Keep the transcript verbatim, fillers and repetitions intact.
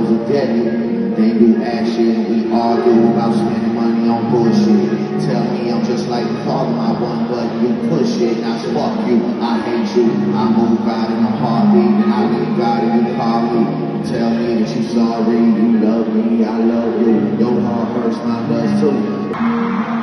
was a deadly. Then you ask shit and we argue about spending money on bullshit. Tell me I'm just like the father I want, but you push it. Now fuck you, I hate you. I move out in a heartbeat and I leave out and you call me. Tell me that you sorry, you love me, I love you. Your heart hurts, mine does too.